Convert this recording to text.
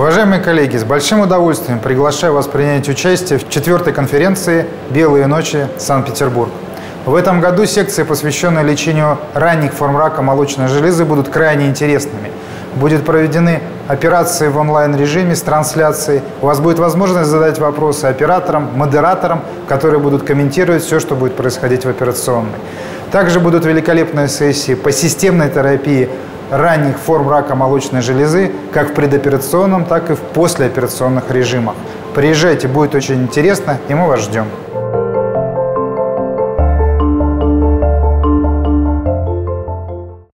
Уважаемые коллеги, с большим удовольствием приглашаю вас принять участие в 4-й конференции «Белые ночи. Санкт-Петербург». В этом году секции, посвященные лечению ранних форм рака молочной железы, будут крайне интересными. Будут проведены операции в онлайн-режиме с трансляцией. У вас будет возможность задать вопросы операторам, модераторам, которые будут комментировать все, что будет происходить в операционной. Также будут великолепные сессии по системной терапии ранних форм рака молочной железы, как в предоперационном, так и в послеоперационных режимах. Приезжайте, будет очень интересно, и мы вас ждем.